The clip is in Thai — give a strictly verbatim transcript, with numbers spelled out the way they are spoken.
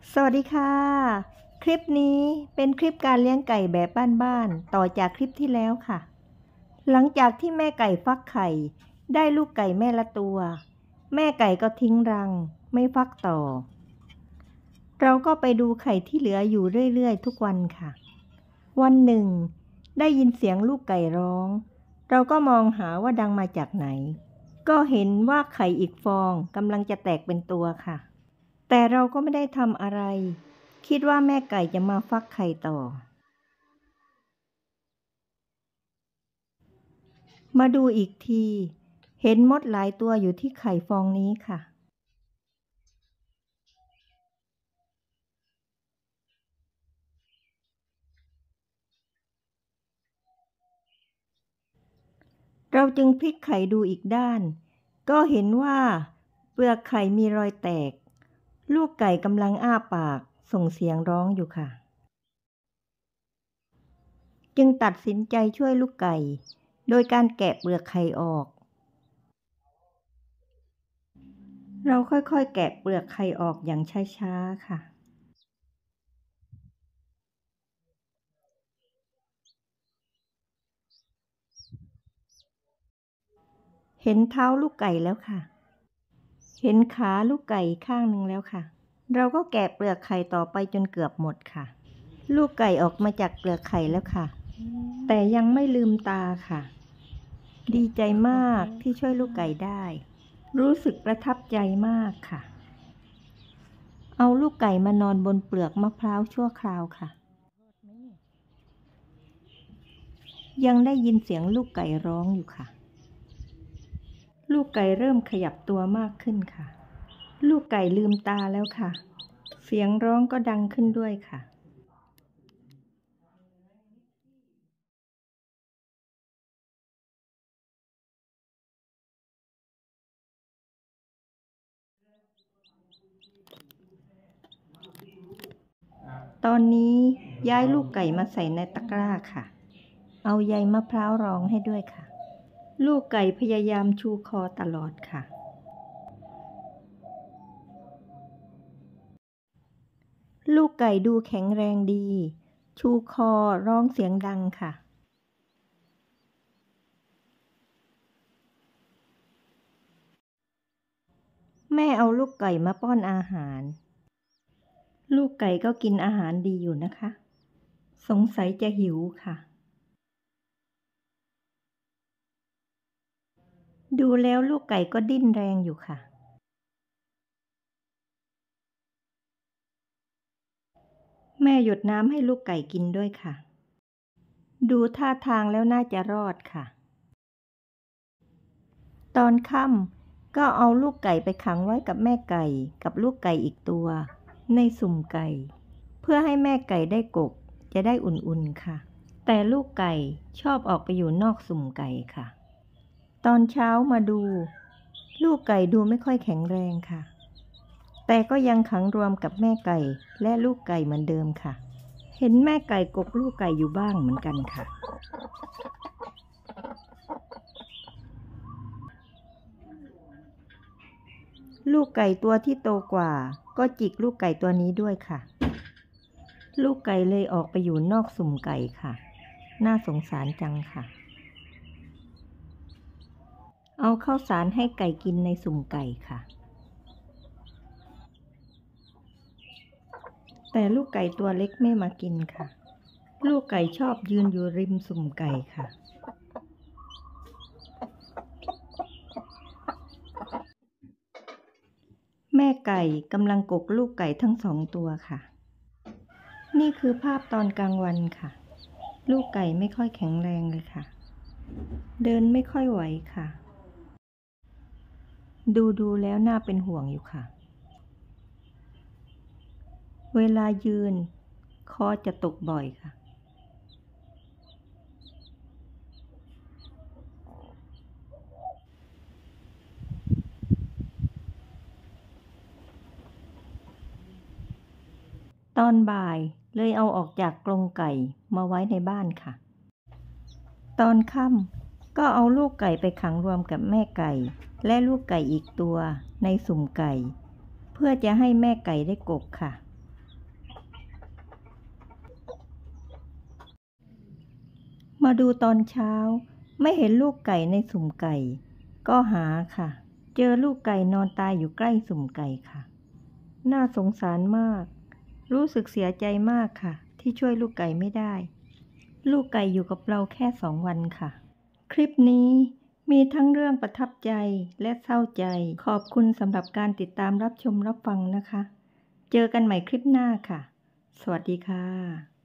สวัสดีค่ะคลิปนี้เป็นคลิปการเลี้ยงไก่แบบบ้านๆต่อจากคลิปที่แล้วค่ะ หลังจากที่แม่ไก่ฟักไข่ได้ลูกไก่แม่ละตัวแม่ไก่ก็ทิ้งรังไม่ฟักต่อเราก็ไปดูไข่ที่เหลืออยู่เรื่อยๆทุกวันค่ะวันหนึ่งได้ยินเสียงลูกไก่ร้องเราก็มองหาว่าดังมาจากไหนก็เห็นว่าไข่อีกฟองกำลังจะแตกเป็นตัวค่ะแต่เราก็ไม่ได้ทำอะไรคิดว่าแม่ไก่จะมาฟักไข่ต่อมาดูอีกทีเห็นมดหลายตัวอยู่ที่ไข่ฟองนี้ค่ะเราจึงพลิกไข่ดูอีกด้านก็เห็นว่าเปลือกไข่มีรอยแตกลูกไก่กำลังอ้าปากส่งเสียงร้องอยู่ค่ะจึงตัดสินใจช่วยลูกไก่โดยการแกะเปลือกไข่ออกเราค่อยๆแกะเปลือกไข่ออกอย่างช้าๆค่ะเห็นเท้าลูกไก่แล้วค่ะเห็นขาลูกไก่ข้างหนึ่งแล้วค่ะเราก็แกะเปลือกไข่ต่อไปจนเกือบหมดค่ะลูกไก่ออกมาจากเปลือกไข่แล้วค่ะแต่ยังไม่ลืมตาค่ะดีใจมากที่ช่วยลูกไก่ได้รู้สึกประทับใจมากค่ะเอาลูกไก่มานอนบนเปลือกมะพร้าวชั่วคราวค่ะยังได้ยินเสียงลูกไก่ร้องอยู่ค่ะลูกไก่เริ่มขยับตัวมากขึ้นค่ะลูกไก่ลืมตาแล้วค่ะเสียงร้องก็ดังขึ้นด้วยค่ะตอนนี้ย้ายลูกไก่มาใส่ในตะกร้าค่ะเอาใยมะพร้าวรองให้ด้วยค่ะลูกไก่พยายามชูคอตลอดค่ะลูกไก่ดูแข็งแรงดีชูคอร้องเสียงดังค่ะแม่เอาลูกไก่มาป้อนอาหารลูกไก่ก็กินอาหารดีอยู่นะคะสงสัยจะหิวค่ะดูแล้วลูกไก่ก็ดิ้นแรงอยู่ค่ะแม่หยดน้ำให้ลูกไก่กินด้วยค่ะดูท่าทางแล้วน่าจะรอดค่ะตอนค่ำก็เอาลูกไก่ไปขังไว้กับแม่ไก่กับลูกไก่อีกตัวในสุ่มไก่เพื่อให้แม่ไก่ได้กกจะได้อุ่นๆค่ะแต่ลูกไก่ชอบออกไปอยู่นอกสุ่มไก่ค่ะตอนเช้ามาดูลูกไก่ดูไม่ค่อยแข็งแรงค่ะแต่ก็ยังขังรวมกับแม่ไก่และลูกไก่เหมือนเดิมค่ะเห็นแม่ไก่กกลูกไก่อยู่บ้างเหมือนกันค่ะลูกไก่ตัวที่โตกว่าก็จิกลูกไก่ตัวนี้ด้วยค่ะลูกไก่เลยออกไปอยู่นอกสุ่มไก่ค่ะน่าสงสารจังค่ะเอาข้าวสารให้ไก่กินในสุ่มไก่ค่ะแต่ลูกไก่ตัวเล็กไม่มากินค่ะลูกไก่ชอบยืนอยู่ริมสุ่มไก่ค่ะแม่ไก่กำลังกกลูกไก่ทั้งสองตัวค่ะนี่คือภาพตอนกลางวันค่ะลูกไก่ไม่ค่อยแข็งแรงเลยค่ะเดินไม่ค่อยไหวค่ะดูดูแล้วน่าเป็นห่วงอยู่ค่ะเวลายืนคอจะตกบ่อยค่ะตอนบ่ายเลยเอาออกจากกรงไก่มาไว้ในบ้านค่ะตอนค่ำก็เอาลูกไก่ไปขังรวมกับแม่ไก่และลูกไก่อีกตัวในสุ่มไก่เพื่อจะให้แม่ไก่ได้กกค่ะมาดูตอนเช้าไม่เห็นลูกไก่ในสุ่มไก่ ก็หาค่ะ เจอลูกไก่นอนตายอยู่ใกล้สุ่มไก่ค่ะ น่าสงสารมาก รู้สึกเสียใจมากค่ะ ที่ช่วยลูกไก่ไม่ได้ ลูกไก่อยู่กับเราแค่สองวันค่ะ คลิปนี้มีทั้งเรื่องประทับใจและเศร้าใจ ขอบคุณสำหรับการติดตามรับชมรับฟังนะคะ เจอกันใหม่คลิปหน้าค่ะ สวัสดีค่ะ